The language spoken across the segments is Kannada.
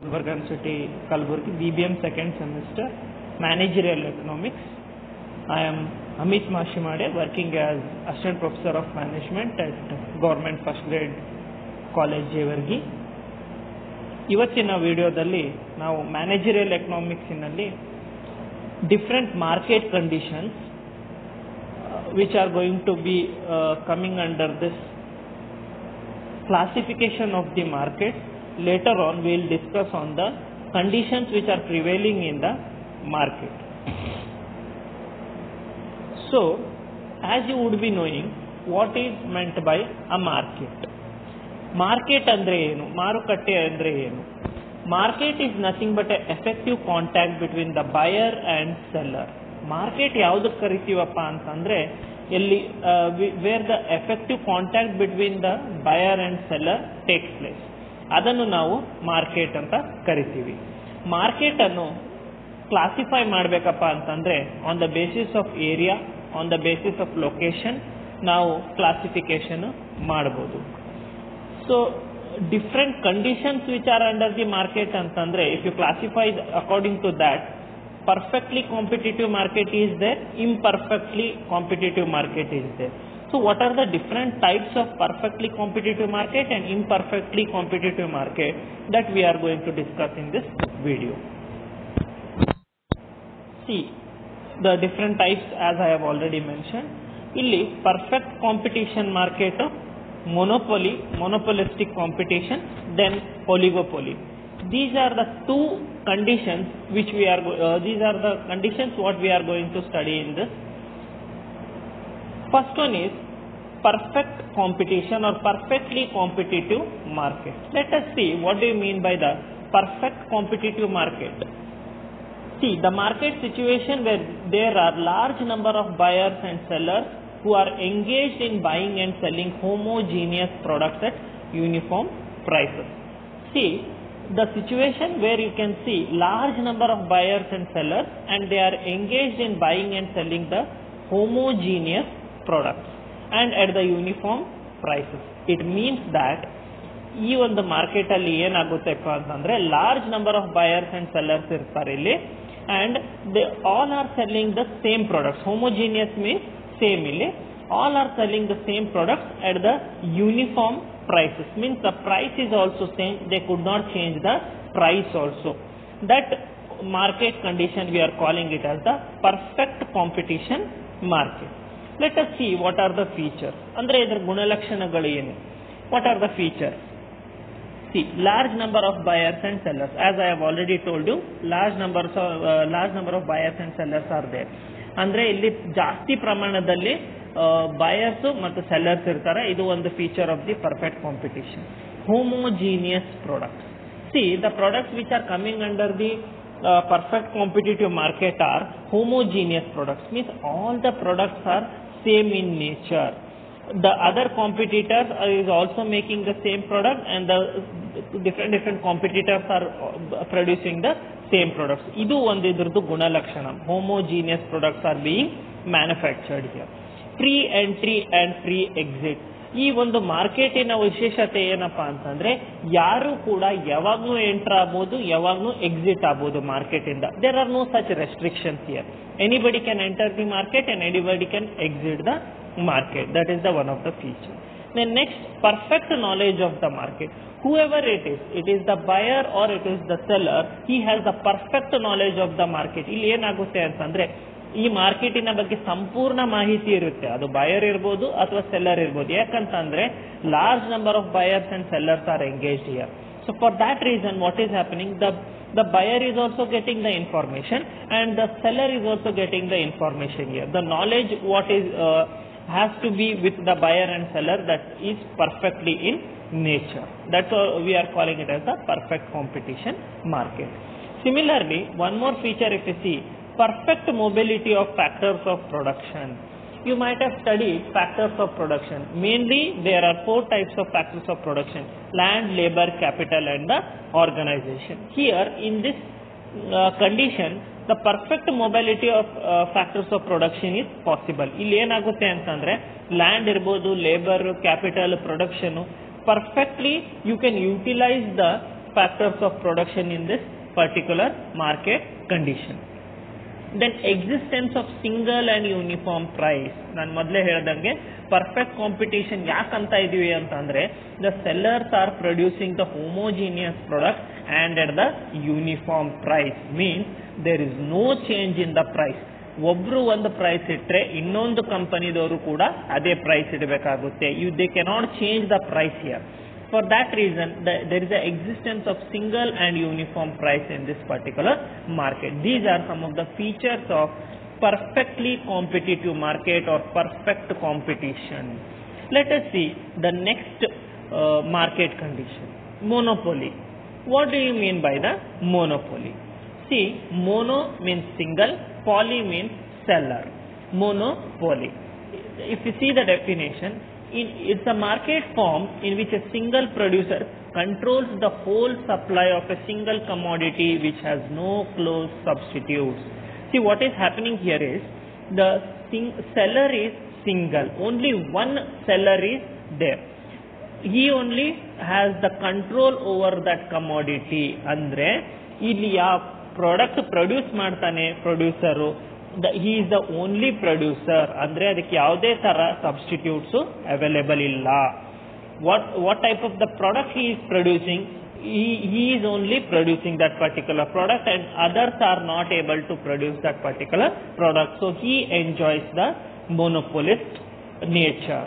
Gulbarga University, Kalburgi, BBM second semester, Managerial Economics. I am Amit Mashimade, working as Assistant Professor of Management at Government First Grade College, Jevargi. ಇವತ್ತಿನ ವಿಡಿಯೋದಲ್ಲಿ ನಾವು ಮ್ಯಾನೇಜರಿಯಲ್ ಎಕನಾಮಿಕ್ಸ್ನಲ್ಲಿ different market conditions which are going to be coming under this classification of the market. Later on we will discuss on the conditions which are prevailing in the market. So as you would be knowing, what is meant by a market? Market ಅಂದರೆ ಏನು, ಮಾರುಕಟ್ಟೆ ಅಂದರೆ ಏನು? Market is nothing but a effective contact between the buyer and seller. Market ಯಾವುದಕ್ಕೆ ಕರಿತೀವಪ್ಪ ಅಂತಂದರೆ ಎಲ್ಲಿ where the effective contact between the buyer and seller takes place, ಅದನ್ನು ನಾವು ಮಾರ್ಕೆಟ್ ಅಂತ ಕರಿತೀವಿ. ಮಾರ್ಕೆಟನ್ನು ಕ್ಲಾಸಿಫೈ ಮಾಡಬೇಕಪ್ಪ ಅಂತಂದರೆ on the basis of area, on the basis of location ನಾವು ಕ್ಲಾಸಿಫಿಕೇಶನ್ ಮಾಡ್ಬೋದು. So different conditions which are under the market antandre, if you classify according to that, perfectly competitive market is there, imperfectly competitive market is there. So what are the different types of perfectly competitive market and imperfectly competitive market that we are going to discuss in this video. See the different types as I have already mentioned. Illi perfect competition market, monopoly, monopolistic competition, then oligopoly. These are the two conditions which we are these are the conditions what we are going to study in this. First one is perfect competition or perfectly competitive market. Let us see what do you mean by the perfect competitive market. See, the market situation where there are large number of buyers and sellers who are engaged in buying and selling homogeneous products at uniform prices. See, the situation where you can see large number of buyers and sellers and they are engaged in buying and selling the homogeneous products and at the uniform prices. It means that ಈ ಒಂದು ಮಾರ್ಕೆಟ್ ಅಲ್ಲಿ ಏನಾಗುತ್ತೆಪ್ಪ ಅಂತಂದ್ರೆ large number of buyers and sellers ಇರ್ತಾರೆ ಇಲ್ಲಿ, and they all are selling the same products. Homogeneous means same illi, all are selling the same products at the uniform prices, means the price is also same, they could not change the price also. That market condition we are calling it as the perfect competition market. Let us see what are the features, andre idar gunalakshanagalu enu. What are the features? See, large number of buyers and sellers, as I have already told you, large number of buyers and sellers are there. ಅಂದರೆ ಇಲ್ಲಿ ಜಾಸ್ತಿ ಪ್ರಮಾಣದಲ್ಲಿ ಬಯರ್ಸ್ ಮತ್ತು ಸೆಲ್ಲರ್ಸ್ ಇರ್ತಾರೆ. ಇದು ಒಂದು feature of the perfect competition. Homogeneous products. See the products which are coming under the perfect competitive market are homogeneous products, means all the products are same in nature. The other competitors is also making the same product and the different competitors are producing the same products. Idu ಒಂದು ಇದರದ್ದು ಗುಣಲಕ್ಷಣ. Homogeneous products are being manufactured here. Free entry and free exit. ಈ ಒಂದು ಮಾರ್ಕೆಟಿನ ವಿಶೇಷತೆ ಏನಪ್ಪಾ ಅಂತಂದ್ರೆ ಯಾರು ಕೂಡ ಯಾವಾಗ್ಲೂ ಎಂಟರ್ ಆಗ್ಬೋದು, ಯಾವಾಗ್ಲೂ ಎಕ್ಸಿಟ್ ಆಗ್ಬೋದು ಮಾರ್ಕೆಟ್ ಇಂದ. There are no such restrictions here. Anybody can enter the market and anybody can exit the market. That is the one of the feature. Then next, perfect knowledge of the market. Whoever it is the buyer or it is the seller, he has the perfect knowledge of the market. ಇಲ್ಲಿ ಏನಾಗುತ್ತೆ ಅಂತಂದ್ರೆ ಈ ಮಾರ್ಕೆಟಿನ ಬಗ್ಗೆ ಸಂಪೂರ್ಣ ಮಾಹಿತಿ ಇರುತ್ತೆ. ಅದು ಬಯರ್ ಇರ್ಬೋದು ಅಥವಾ ಸೆಲ್ಲರ್ ಇರ್ಬೋದು. ಯಾಕಂತಂದ್ರೆ large number of buyers and sellers are engaged here. So for that reason what is happening, the buyer is also getting the information and the seller is also getting the information here. The knowledge what is has to be with the buyer and seller, that is perfectly in nature. That's why we are calling it as the perfect competition market. Similarly, one more feature if you see, perfect mobility of factors of production. You might have studied factors of production. Mainly there are 4 types of factors of production: land, labor, capital and the organization. Here in this condition, the perfect mobility of factors of production is possible. ಇಲ್ಲಿ ಏನಾಗುತ್ತೆ ಅಂತಂದ್ರೆ ಲ್ಯಾಂಡ್ ಇರ್ಬೋದು, labour, capital, production, perfectly you can utilize the factors of production in this particular market condition. Then existence of single and uniform price. ನಾನು ಮೊದಲೇ ಹೇಳ್ದಂಗೆ perfect competition ಯಾಕಂತ ಇದೀವಿ ಅಂತಂದ್ರೆ the sellers are producing the homogeneous product and at the uniform price, means there is no change in the price. ಒಬ್ರು ಒಂದು ಪ್ರೈಸ್ ಇಟ್ಟರೆ ಇನ್ನೊಂದು ಕಂಪನಿದವರು ಕೂಡ ಅದೇ ಪ್ರೈಸ್ ಇಡಬೇಕಾಗುತ್ತೆ. they cannot change the price here. For that reason, there is the existence of single and uniform price in this particular market. These are some of the features of perfectly competitive market or perfect competition. Let us see the next market condition, monopoly. What do you mean by the monopoly? See, mono means single, poly means seller. Monopoly, if you see the definition, it's a market form in which a single producer controls the whole supply of a single commodity which has no close substitutes. See, what is happening here is the seller is single, only one seller is there. He only has the control over that commodity. Andre ಇಲ್ಲಿ ಯಾವ ಪ್ರಾಡಕ್ಟ್ ಪ್ರೊಡ್ಯೂಸ್ ಮಾಡ್ತಾನೆ producer, he is the only producer. ಅಂದ್ರೆ ಅದಕ್ಕೆ ಯಾವುದೇ ತರ ಸಬ್ಸ್ಟಿಟ್ಯೂಟ್ಸ್ ಅವೈಲೇಬಲ್ ಇಲ್ಲ. what type of the product he is producing, he is only producing that particular product and others are not able to produce that particular product. So he enjoys the monopolist nature.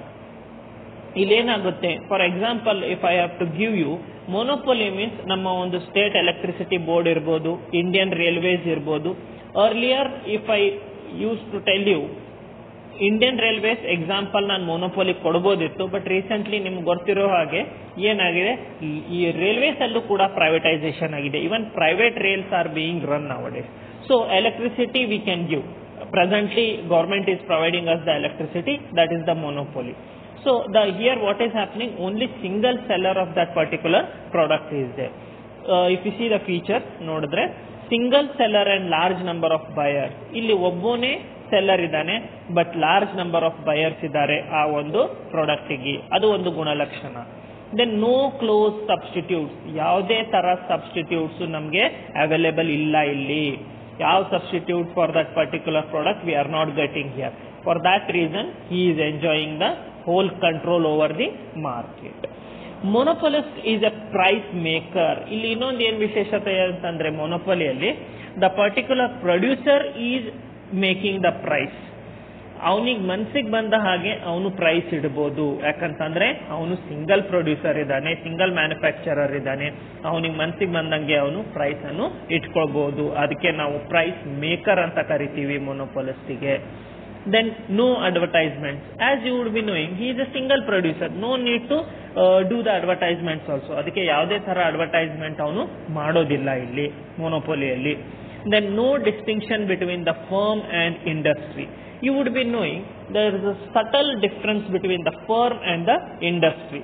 ಇಲ್ಲೇನಾಗುತ್ತೆ, for example if I have to give you, monopoly means ನಮ್ಮ ಒಂದು ಸ್ಟೇಟ್ ಎಲೆಕ್ಟ್ರಿಸಿಟಿ ಬೋರ್ಡ್ ಇರ್ಬೋದು, ಇಂಡಿಯನ್ ರೈಲ್ವೇಸ್ ಇರ್ಬೋದು. Earlier if I use to tell you Indian Railways example ನಾನು ಮೊನೋಪೊಲಿ ಕೊಡ್ಬೋದಿತ್ತು, ಬಟ್ ರೀಸೆಂಟ್ಲಿ ನಿಮ್ಗೆ ಗೊತ್ತಿರೋ ಹಾಗೆ ಏನಾಗಿದೆ, ಈ ರೈಲ್ವೇಸ್ ಅಲ್ಲೂ ಕೂಡ ಪ್ರೈವೇಟೈಸೇಷನ್ ಆಗಿದೆ. Even private rails are being run nowadays. So electricity we can give. Presently government is providing us the electricity, that is the monopoly. So here what is happening, only single seller of that particular product is there. If you see the features ನೋಡಿದ್ರೆ single seller and large number of buyers, ಇಲ್ಲಿ ಒಬ್ಬನೇ ಸೆಲ್ಲರ್ ಇದ್ದಾನೆ but large number of buyers ಇದ್ದಾರೆ ಆ ಒಂದು ಪ್ರಾಡಕ್ಟಿಗೆ, ಅದು ಒಂದು ಗುಣಲಕ್ಷಣ. ದೆನ್ ನೋ ಕ್ಲೋಸ್ ಸಬ್ಸ್ಟಿಟ್ಯೂಟ್ಸ್, ಯಾವುದೇ ತರ ಸಬ್ಸ್ಟಿಟ್ಯೂಟ್ಸ್ ನಮಗೆ ಅವೈಲೇಬಲ್ ಇಲ್ಲ ಇಲ್ಲಿ. ಯಾವ substitute for that particular product we are not getting here. For that reason he is enjoying the whole control over the market. Monopolist is a price maker. ಇಲ್ಲಿ ಇನ್ನೊಂದು ಏನು ವಿಶೇಷತೆ ಅಂತಂದ್ರೆ ಮೊನೋಪೊಲಿಯಲ್ಲಿ the particular producer is making the price. ಅವನಿಗೆ ಮನ್ಸಿಗೆ ಬಂದ ಹಾಗೆ ಅವನು ಪ್ರೈಸ್ ಇಡ್ಬೋದು, ಯಾಕಂತಂದ್ರೆ ಅವನು ಸಿಂಗಲ್ ಪ್ರೊಡ್ಯೂಸರ್ ಇದ್ದಾನೆ, ಸಿಂಗಲ್ ಮ್ಯಾನುಫ್ಯಾಕ್ಚರರ್ ಇದ್ದಾನೆ, ಅವನಿಗೆ ಮನ್ಸಿಗೆ ಬಂದಂಗೆ ಅವನು ಪ್ರೈಸ್ ಅನ್ನು ಇಟ್ಕೊಳ್ಬಹುದು. ಅದಕ್ಕೆ ನಾವು ಪ್ರೈಸ್ ಮೇಕರ್ ಅಂತ ಕರಿತೀವಿ ಮೊನೋಪೊಲಿಸ್ಟಿಗೆ. Then no advertisements, as you would be knowing, he is a single producer, no need to do the advertisements also. ಅದಕ್ಕೆ ಯಾವುದೇ ತರ ಅಡ್ವರ್ಟೈಸ್ಮೆಂಟ್ ಅವನು ಮಾಡೋದಿಲ್ಲ ಇಲ್ಲಿ ಮೊನೋಪೊಲಿಯಲ್ಲಿ. Then no distinction between the firm and industry. You would be knowing there is a subtle difference between the firm and the industry.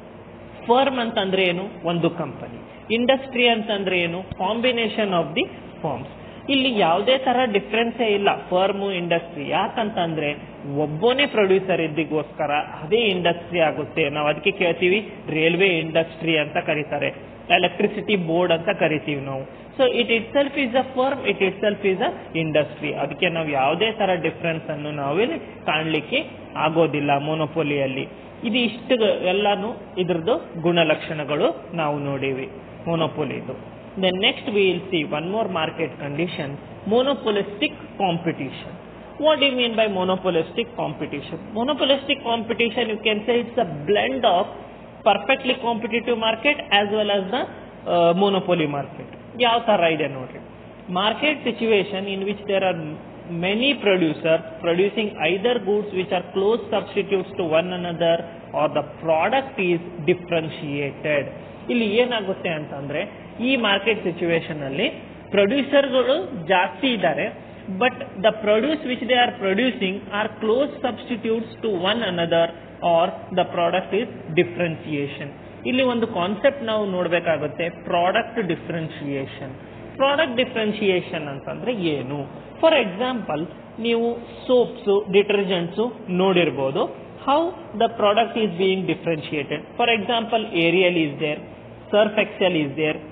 Firm ಅಂತಂದ್ರೆ ಏನು, ಒಂದು ಕಂಪನಿ. ಇಂಡಸ್ಟ್ರಿ ಅಂತಂದ್ರೆ ಏನು, ಕಾಂಬಿನೇಷನ್ ಆಫ್ ದಿ ಫರ್ಮ್ಸ್. ಇಲ್ಲಿ ಯಾವುದೇ ತರ ಡಿಫ್ರೆನ್ಸೇ ಇಲ್ಲ ಫರ್ಮು ಇಂಡಸ್ಟ್ರಿ. ಯಾಕಂತಂದ್ರೆ ಒಬ್ಬನೇ ಪ್ರೊಡ್ಯೂಸರ್ ಇದ್ದಿಗೋಸ್ಕರ ಅದೇ ಇಂಡಸ್ಟ್ರಿ ಆಗುತ್ತೆ. ನಾವು ಅದಕ್ಕೆ ಕೇಳ್ತೀವಿ ರೈಲ್ವೆ ಇಂಡಸ್ಟ್ರಿ ಅಂತ ಕರೀತಾರೆ, ಎಲೆಕ್ಟ್ರಿಸಿಟಿ ಬೋರ್ಡ್ ಅಂತ ಕರಿತೀವಿ ನಾವು. So it itself is a firm, it itself is a industry. ಅದಕ್ಕೆ ನಾವು ಯಾವುದೇ ತರ ಡಿಫ್ರೆನ್ಸ್ ಅನ್ನು ನಾವಿಲ್ಲಿ ಕಾಣಲಿಕ್ಕೆ ಆಗೋದಿಲ್ಲ ಮೊನೋಪೊಲಿಯಲ್ಲಿ. ಇದು ಇಷ್ಟು ಎಲ್ಲಾನು ಇದ್ರದ್ದು ಗುಣಲಕ್ಷಣಗಳು ನಾವು ನೋಡಿವಿ ಮೊನೋಪೊಲಿದು. Then next we will see one more market condition, monopolistic competition. What do you mean by monopolistic competition? Monopolistic competition, you can say it's a blend of perfectly competitive market as well as the monopoly market. ಯಾವ ತರ ಇದೆ ನೋಡ್ರಿ, market situation in which there are many producers producing either goods which are close substitutes to one another or the product is differentiated. ಇಲ್ಲಿ ಏನಾಗುತ್ತೆ ಅಂತಂದ್ರೆ ಈ ಮಾರ್ಕೆಟ್ ಸಿಚುವೇಶನ್ ಅಲ್ಲಿ ಪ್ರೊಡ್ಯೂಸರ್ಗಳು ಜಾಸ್ತಿ ಇದ್ದಾರೆ, but the produce which they are producing are close substitutes to one another or the product is differentiation. ಇಲ್ಲಿ ಒಂದು ಕಾನ್ಸೆಪ್ಟ್ ನಾವು ನೋಡಬೇಕಾಗುತ್ತೆ, ಪ್ರಾಡಕ್ಟ್ ಡಿಫ್ರೆನ್ಸಿಯೇಷನ್. ಪ್ರಾಡಕ್ಟ್ ಡಿಫ್ರೆನ್ಸಿಯೇಷನ್ ಅಂತಂದ್ರೆ ಏನು? ಫಾರ್ ಎಕ್ಸಾಂಪಲ್ ನೀವು ಸೋಪ್ಸು, ಡಿಟರ್ಜೆಂಟ್ಸು ನೋಡಿರ್ಬೋದು. How the product is being differentiated. For example Ariel is there, Surf Excel is there,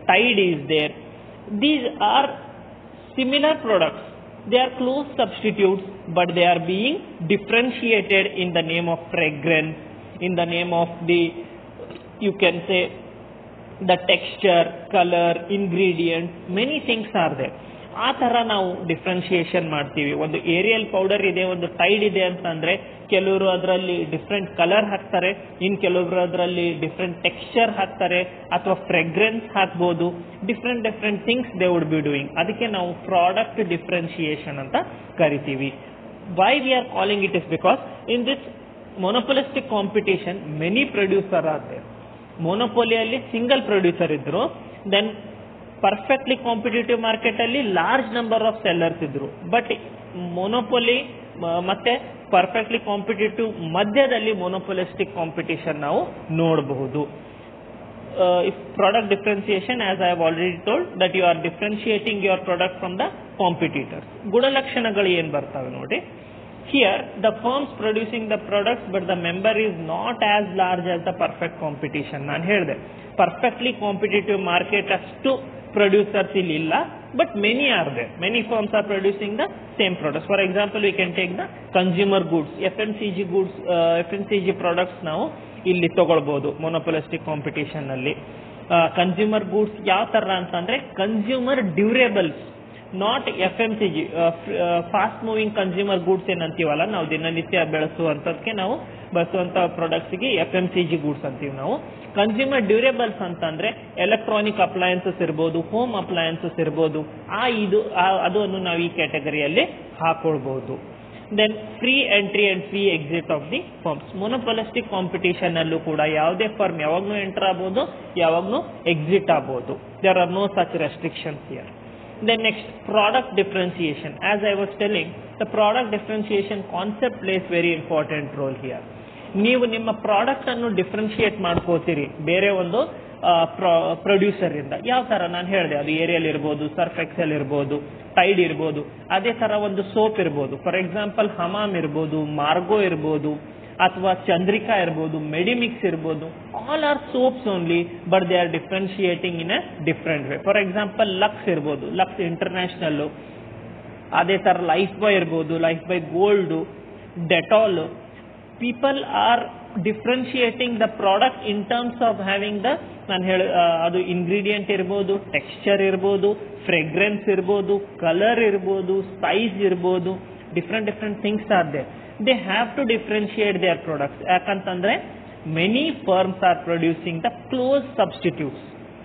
Tide is there. These are similar products. They are close substitutes, but they are being differentiated in the name of fragrance, in the name of the, you can say, the texture, color, ingredients, many things are there. ಆ ಥರ ನಾವು ಡಿಫ್ರೆನ್ಶಿಯೇಷನ್ ಮಾಡ್ತೀವಿ. ಒಂದು ಏರಿಯಲ್ ಪೌಡರ್ ಇದೆ, ಒಂದು ಟೈಡ್ ಇದೆ ಅಂತಂದರೆ ಕೆಲವರು ಅದರಲ್ಲಿ ಡಿಫ್ರೆಂಟ್ ಕಲರ್ ಹಾಕ್ತಾರೆ, ಇನ್ನು ಕೆಲವರು ಅದರಲ್ಲಿ ಡಿಫ್ರೆಂಟ್ ಟೆಕ್ಸ್ಚರ್ ಹಾಕ್ತಾರೆ, ಅಥವಾ ಫ್ರೆಗ್ರೆನ್ಸ್ ಹಾಕ್ಬೋದು. Different things they would be doing. ಅದಕ್ಕೆ ನಾವು ಪ್ರಾಡಕ್ಟ್ ಡಿಫ್ರೆನ್ಶಿಯೇಷನ್ ಅಂತ ಕರಿತೀವಿ. Why we are calling it is because in this monopolistic competition many producer are there. ಮೊನೋಪೊಲಿಯಲ್ಲಿ ಸಿಂಗಲ್ ಪ್ರೊಡ್ಯೂಸರ್ ಇದ್ರು, ದೆನ್ ಪರ್ಫೆಕ್ಟ್ಲಿ ಕಾಂಪಿಟೇಟಿವ್ ಮಾರ್ಕೆಟ್ ಅಲ್ಲಿ ಲಾರ್ಜ್ ನಂಬರ್ ಆಫ್ ಸೆಲ್ಲರ್ಸ್ ಇದ್ರು. ಬಟ್ ಮೊನೋಪೊಲಿ ಮತ್ತೆ ಪರ್ಫೆಕ್ಟ್ಲಿ ಕಾಂಪಿಟೇಟಿವ್ ಮಧ್ಯದಲ್ಲಿ ಮೊನೋಪೊಲಿಸ್ಟಿಕ್ ಕಾಂಪಿಟೇಷನ್ ನಾವು ನೋಡಬಹುದು. Product differentiation, as I have already told that you are differentiating your product from the competitors. ಗುಣಲಕ್ಷಣಗಳು ಏನ್ ಬರ್ತವೆ ನೋಡಿ. Here the firms producing the products, but the member is not as large as the perfect competition. ನಾನು ಹೇಳಿದೆ perfectly competitive market ಅಷ್ಟು producers ಇಲ್ಲಿ ಇಲ್ಲ, but many are there. Many firms are producing the same products. For example, we can take the consumer goods, FMCG goods, FMCG products ನಾವು ಇಲ್ಲಿ ತಗೊಳ್ಬಹುದು monopolistic competition ನಲ್ಲಿ. ಕನ್ಸ್ಯೂಮರ್ ಗೂಡ್ಸ್ ಯಾವ ತರ ಅಂತಂದ್ರೆ consumer durables, not FMCG, fast moving consumer goods ಏನಂತೀವಲ್ಲ ನಾವು ದಿನನಿತ್ಯ ಬೆಳೆಸುವಂತದಕ್ಕೆ ನಾವು ಬಳಸುವಂತ ಪ್ರಾಡಕ್ಟ್ಸ್ಗೆ FMCG ಗೂಡ್ಸ್ ಅಂತೀವಿ ನಾವು. ಕನ್ಸ್ಯೂಮರ್ ಡ್ಯೂರೇಬಲ್ಸ್ ಅಂತಂದ್ರೆ ಎಲೆಕ್ಟ್ರಾನಿಕ್ ಅಪ್ಲಯನ್ಸಸ್ ಇರ್ಬೋದು, ಹೋಮ್ ಅಪ್ಲಯನ್ಸಸ್ ಇರ್ಬೋದು, ಅದನ್ನು ನಾವು ಈ ಕ್ಯಾಟಗರಿಯಲ್ಲಿ ಹಾಕೊಳ್ಬಹುದು. Then free entry and free exit of the firms. Monopolistic competition ಅಲ್ಲೂ ಕೂಡ ಯಾವುದೇ ಫರ್ಮ್ ಯಾವಾಗ್ಲೂ ಎಂಟರ್ ಆಗ್ಬೋದು, ಯಾವಾಗ್ಲೂ ಎಕ್ಸಿಟ್ ಆಗ್ಬೋದು. There are no such restrictions here. Then next, product differentiation. As I was telling, the product differentiation concept plays very important role here. ನೀವು ನಿಮ್ಮ ಪ್ರಾಡಕ್ಟ್ ಅನ್ನು ಡಿಫ್ರೆನ್ಶಿಯೇಟ್ ಮಾಡ್ಕೋತೀರಿ ಬೇರೆ ಒಂದು ಪ್ರೊಡ್ಯೂಸರ್ ಇಂದ. ಯಾವ ತರ ನಾನು ಹೇಳಿದೆ, ಅದು ಏರಿಯಲ್ ಇರ್ಬೋದು, ಸರ್ಫ್ ಎಕ್ಸೆಲ್ ಇರ್ಬೋದು, ಟೈಡ್ ಇರ್ಬೋದು, ಅದೇ ತರ ಒಂದು ಸೋಪ್ ಇರ್ಬೋದು. ಫಾರ್ ಎಕ್ಸಾಂಪಲ್ ಹಮಾಮ್ ಇರ್ಬೋದು, ಮಾರ್ಗೋ ಇರ್ಬೋದು, ಅಥವಾ ಚಂದ್ರಿಕಾ ಇರ್ಬೋದು, ಮೆಡಿಮಿಕ್ಸ್ ಇರ್ಬೋದು. All are soaps only, but they are differentiating in a different way. For example Lux ಇರ್ಬೋದು, ಲಕ್ಸ್ ಇಂಟರ್ನ್ಯಾಷನಲ್. ಅದೇ ತರ ಲೈಫ್ ಬಾಯ್ ಇರ್ಬೋದು, Lifebuoy Gold, Dettol. People are differentiating the product in terms of having the, ನಾನು ಅದು ಇಂಗ್ರೀಡಿಯೆಂಟ್ ಇರ್ಬೋದು, ಟೆಕ್ಸ್ಚರ್ ಇರ್ಬೋದು, ಫ್ರೆಗ್ರೆನ್ಸ್ ಇರ್ಬೋದು, ಕಲರ್ ಇರ್ಬೋದು, ಸೈಜ್ ಇರ್ಬೋದು, different things are there. They have to differentiate their products. ಯಾಕಂತಂದ್ರೆ many firms are producing the close substitutes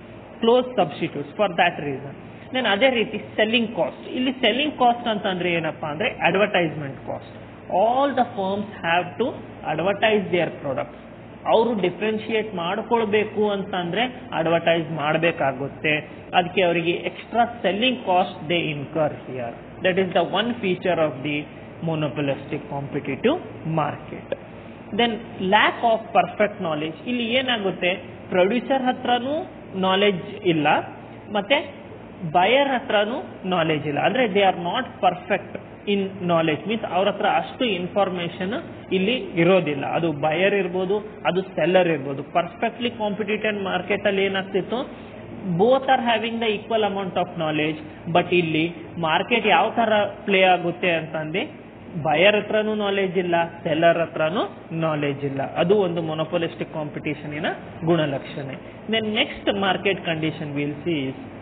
for that reason. Then ಅದೇ ರೀತಿ ಸೆಲ್ಲಿಂಗ್ ಕಾಸ್ಟ್. ಇಲ್ಲಿ ಸೆಲ್ಲಿಂಗ್ ಕಾಸ್ಟ್ ಅಂತಂದ್ರೆ ಏನಪ್ಪಾ ಅಂದ್ರೆ advertisement cost. All the firms have to advertise their products. ಅವರು ಡಿಫ್ರೆನ್ಶಿಯೇಟ್ ಮಾಡ್ಕೊಳ್ಬೇಕು ಅಂತಂದ್ರೆ ಅಡ್ವರ್ಟೈಸ್ ಮಾಡಬೇಕಾಗುತ್ತೆ. ಅದಕ್ಕೆ ಅವರಿಗೆ extra selling cost they incur here. That is the one feature of the monopolistic competitive market. Then lack of perfect knowledge. ಇಲ್ಲಿ ಏನಾಗುತ್ತೆ, ಪ್ರೊಡ್ಯೂಸರ್ ಹತ್ರನೂ ನಾಲೆಜ್ ಇಲ್ಲ, ಮತ್ತೆ ಬಯರ್ ಹತ್ರನೂ ನಾಲೆಜ್ ಇಲ್ಲ. ಅಂದ್ರೆ they are not perfect in knowledge, means ಅವ್ರ ಹತ್ರ ಅಷ್ಟು ಇನ್ಫಾರ್ಮೇಶನ್ ಇಲ್ಲಿ ಇರೋದಿಲ್ಲ. ಅದು ಬಯರ್ ಇರ್ಬೋದು, ಅದು ಸೆಲ್ಲರ್ ಇರ್ಬೋದು. ಪರ್ಫೆಕ್ಟ್ಲಿ ಕಾಂಪಿಟೇಟಿವ್ ಮಾರ್ಕೆಟ್ ಅಲ್ಲಿ ಏನಾಗ್ತಿತ್ತು, both are having the equal amount of knowledge. But ಇಲ್ಲಿ ಮಾರ್ಕೆಟ್ ಯಾವ ತರ ಪ್ಲೇ ಆಗುತ್ತೆ ಅಂತಂದ್ರೆ ಬಯರ್ ಹತ್ರನೂ ನಾಲೆಜ್ ಇಲ್ಲ, ಸೆಲ್ಲರ್ ಹತ್ರನೂ ನಾಲೆಜ್ ಇಲ್ಲ. ಅದು ಒಂದು ಮೊನೋಪೊಲಿಸ್ಟಿಕ್ ಕಾಂಪಿಟೇಷನ್ ಇನ ಗುಣಲಕ್ಷಣ. Then next market condition will see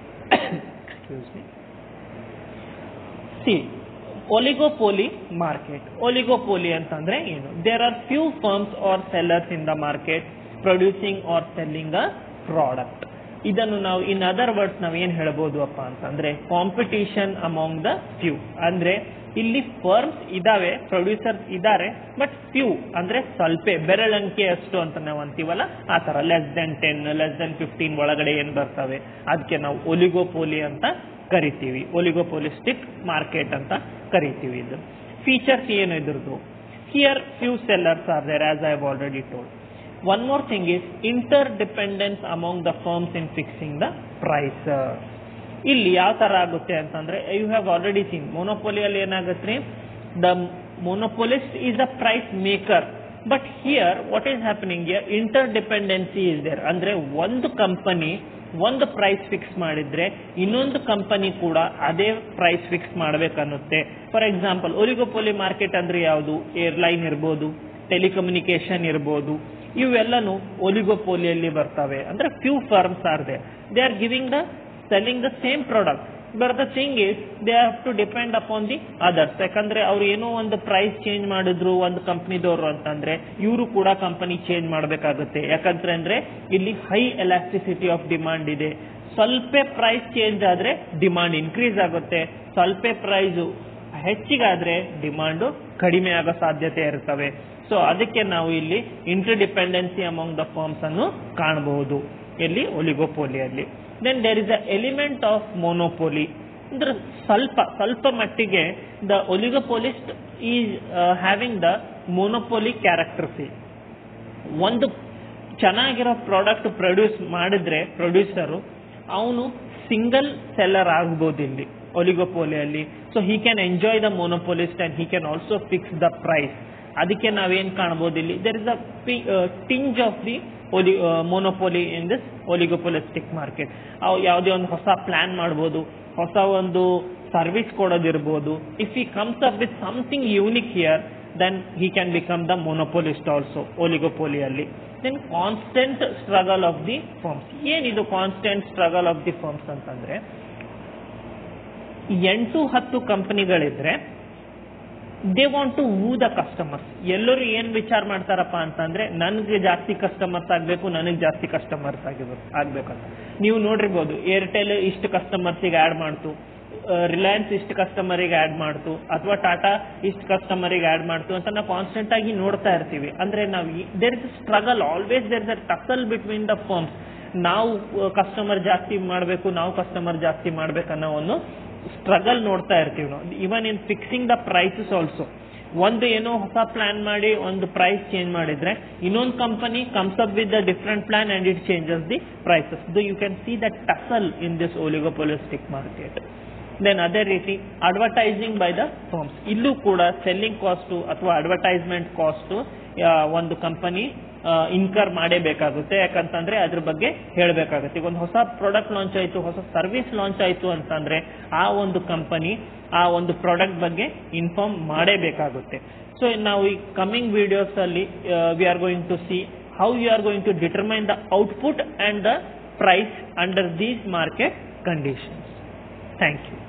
oligopoly market. Oligopoly ಅಂತಂದ್ರೆ ಏನು? There are few firms or sellers in the market producing or selling a product. ಇದನ್ನು ನಾವು ಇನ್ ಅದರ್ ವರ್ಡ್ಸ್ ನಾವು ಏನ್ ಹೇಳ್ಬೋದು ಅಪ್ಪ ಅಂತಂದ್ರೆ ಕಾಂಪಿಟೇಷನ್ ಅಮಾಂಗ್ ದ ಫ್ಯೂ. ಅಂದ್ರೆ ಇಲ್ಲಿ ಫರ್ಮ್ಸ್ ಇದಾವೆ, ಪ್ರೊಡ್ಯೂಸರ್ಸ್ ಇದಾರೆ, ಬಟ್ ಫ್ಯೂ ಅಂದ್ರೆ ಸ್ವಲ್ಪ, ಬೆರಳಂಕೆ ಅಷ್ಟು ಅಂತ ನಾವು ಅಂತೀವಲ್ಲ ಆ ತರ. ಲೆಸ್ ದೆನ್ 10, ಲೆಸ್ ದೆನ್ 15 ಒಳಗಡೆ ಏನ್ ಬರ್ತವೆ ಅದಕ್ಕೆ ನಾವು ಒಲಿಗೋಪೋಲಿ ಅಂತ ಕರಿತೀವಿ, ಒಲಿಗೋಪೋಲಿಸ್ಟಿಕ್ ಮಾರ್ಕೆಟ್ ಅಂತ ಕರಿತೀವಿ. ಇದು ಫೀಚರ್ಸ್ ಏನು ಇದ್ರದ್ದು? Here few sellers are there, as I have already told. One more thing is interdependence among the firms in fixing the price. ಇಲ್ಲಿ ಯಾವ ತರ ಆಗುತ್ತೆ ಅಂತಂದ್ರೆ, ಯು ಹ್ಯಾವ್ ಆಲ್ರೆಡಿ ಸೀನ್ ಮೊನೋಪೊಲಿಯಲ್ಲಿ ಏನಾಗುತ್ತೆ, the monopolist is a price maker But here what is happening here, interdependency is there. ಅಂದ್ರೆ ಒಂದು ಕಂಪನಿ ಒಂದು ಪ್ರೈಸ್ ಫಿಕ್ಸ್ ಮಾಡಿದ್ರೆ ಇನ್ನೊಂದು ಕಂಪನಿ ಕೂಡ ಅದೇ ಪ್ರೈಸ್ ಫಿಕ್ಸ್ ಮಾಡಬೇಕನ್ನುತ್ತೆ. ಫಾರ್ ಎಕ್ಸಾಂಪಲ್ ಒಲಿಗೋಪೋಲಿ ಮಾರ್ಕೆಟ್ ಅಂದ್ರೆ ಯಾವುದು, ಏರ್ಲೈನ್ ಇರ್ಬೋದು, ಟೆಲಿಕಮ್ಯುನಿಕೇಶನ್ ಇರ್ಬೋದು, ಇವೆಲ್ಲನೂ ಒಲಿಗೋಪೋಲಿಯಲ್ಲಿ ಬರ್ತವೆ. ಅಂದ್ರೆ few firms are they, they are giving the selling the same product, but the thing is they have to depend upon the others. ಯಾಕಂದ್ರೆ ಅವ್ರು ಏನೋ ಒಂದು ಪ್ರೈಸ್ ಚೇಂಜ್ ಮಾಡಿದ್ರು ಒಂದು ಕಂಪ್ನಿದವರು ಅಂತಂದ್ರೆ ಇವರು ಕೂಡ ಕಂಪನಿ ಚೇಂಜ್ ಮಾಡಬೇಕಾಗುತ್ತೆ. ಯಾಕಂದ್ರೆ ಅಂದ್ರೆ ಇಲ್ಲಿ ಹೈ ಎಲಾಸ್ಟಿಸಿಟಿ ಆಫ್ ಡಿಮಾಂಡ್ ಇದೆ. ಸ್ವಲ್ಪ ಪ್ರೈಸ್ ಚೇಂಜ್ ಆದ್ರೆ ಡಿಮಾಂಡ್ ಇನ್ಕ್ರೀಸ್ ಆಗುತ್ತೆ, ಸ್ವಲ್ಪ ಪ್ರೈಸ್ ಹೆಚ್ಚಿಗಾದ್ರೆ ಡಿಮಾಂಡ್ ಕಡಿಮೆ ಆಗೋ ಸಾಧ್ಯತೆ ಇರ್ತವೆ. ಸೊ ಅದಕ್ಕೆ ನಾವು ಇಲ್ಲಿ ಇಂಟರ್ಡಿಪೆಂಡೆನ್ಸಿ ಅಮಾಂಗ್ ದ ಫರ್ಮ್ಸ್ ಅನ್ನು ಕಾಣಬಹುದು ಎಲ್ಲಿ, ಒಲಿಗೋಪೋಲಿಯಲ್ಲಿ. Then there is an element of monopoly. ಅಂದ್ರೆ ಸ್ವಲ್ಪ ಮಟ್ಟಿಗೆ the oligopolist is having the monopoly characteristic. ಒಂದು ಚೆನ್ನಾಗಿರೋ ಪ್ರಾಡಕ್ಟ್ ಪ್ರೊಡ್ಯೂಸ್ ಮಾಡಿದ್ರೆ ಪ್ರೊಡ್ಯೂಸರು ಅವನು ಸಿಂಗಲ್ ಸೆಲ್ಲರ್ ಆಗಬಹುದು ಇಲ್ಲಿ ಒಲಿಗೋಪೋಲಿಯಲ್ಲಿ. So he can enjoy the monopolist and he can also fix the price. ಅದಕ್ಕೆ ನಾವೇನ್ ಕಾಣಬಹುದು ಇಲ್ಲಿ, there is a tinge of the monopoly in this oligopolistic market. ಯಾವುದೇ ಒಂದು ಹೊಸ ಪ್ಲಾನ್ ಮಾಡಬಹುದು, ಹೊಸ ಒಂದು ಸರ್ವಿಸ್ ಕೊಡೋದಿರ್ಬೋದು. If he comes up with something unique here, then he can become the monopolist also ಒಲಿಗೋಪೋಲಿಯಲ್ಲಿ. then constant struggle of the firms. ಏನಿದು constant struggle of the firms ಅಂತಂದ್ರೆ, 8-10 ಕಂಪನಿಗಳಿದ್ರೆ they want to woo the customers. ಎಲ್ಲರೂ ಏನ್ ವಿಚಾರ ಮಾಡ್ತಾರಪ್ಪ ಅಂತಂದ್ರೆ, ನನಗೆ ಜಾಸ್ತಿ ಕಸ್ಟಮರ್ಸ್ ಆಗ್ಬೇಕು, ನನಗೆ ಜಾಸ್ತಿ ಕಸ್ಟಮರ್ಸ್ ಆಗ್ಬೇಕಂತ. ನೀವು ನೋಡಿರ್ಬೋದು, ಏರ್ಟೆಲ್ ಇಷ್ಟು ಕಸ್ಟಮರ್ಸಿಗೆ ಆಡ್ ಮಾಡ್ತು, ರಿಲಯನ್ಸ್ ಇಷ್ಟು ಕಸ್ಟಮರಿಗೆ ಆಡ್ ಮಾಡ್ತು, ಅಥವಾ ಟಾಟಾ ಇಷ್ಟು ಕಸ್ಟಮರಿಗೆ ಆಡ್ ಮಾಡ್ತು ಅಂತ ನಾವು ಕಾನ್ಸ್ಟೆಂಟ್ ಆಗಿ ನೋಡ್ತಾ ಇರ್ತೀವಿ. ಅಂದ್ರೆ ನಾವು there is struggle, always there is a tussle between the firms. ನಾವು ಕಸ್ಟಮರ್ ಜಾಸ್ತಿ ಮಾಡಬೇಕು, ನಾವು ಕಸ್ಟಮರ್ ಜಾಸ್ತಿ ಮಾಡ್ಬೇಕನ್ನೋ ಒಂದು ಸ್ಟ್ರಗಲ್ ನೋಡ್ತಾ ಇರ್ತೀವಿ ನಾವು. Even in fixing the prices also. ಒಂದು ಏನೋ ಹೊಸ ಪ್ಲಾನ್ ಮಾಡಿ ಒಂದು ಪ್ರೈಸ್ ಚೇಂಜ್ ಮಾಡಿದ್ರೆ ಇನ್ನೊಂದು company comes up with the different plan and it changes the prices. You can see the tussle in this oligopolistic market. Then ಅದೇ ರೀತಿ ಅಡ್ವರ್ಟೈಸಿಂಗ್ ಬೈ ದ ಫರ್ಮ್ಸ್. ಇಲ್ಲೂ ಕೂಡ ಸೆಲ್ಲಿಂಗ್ ಕಾಸ್ಟ್ ಅಥವಾ ಅಡ್ವರ್ಟೈಸ್ಮೆಂಟ್ ಕಾಸ್ಟ್ ಒಂದು ಕಂಪನಿ ಇನ್ಕರ್ ಮಾಡೇಬೇಕಾಗುತ್ತೆ. ಯಾಕಂತಂದ್ರೆ ಅದ್ರ ಬಗ್ಗೆ ಹೇಳಬೇಕಾಗುತ್ತೆ. ಈಗ ಒಂದು ಹೊಸ ಪ್ರಾಡಕ್ಟ್ ಲಾಂಚ್ ಆಯ್ತು, ಹೊಸ ಸರ್ವಿಸ್ ಲಾಂಚ್ ಆಯ್ತು ಅಂತಂದ್ರೆ ಆ ಒಂದು ಕಂಪನಿ ಆ ಒಂದು ಪ್ರಾಡಕ್ಟ್ ಬಗ್ಗೆ ಇನ್ಫಾರ್ಮ್ ಮಾಡೇಬೇಕಾಗುತ್ತೆ. ಸೊ ನಾವು ಈ ಕಮಿಂಗ್ ವಿಡಿಯೋಸ್ ಅಲ್ಲಿ we are going to see how you are going to determine the output and the price under these market conditions. Thank you.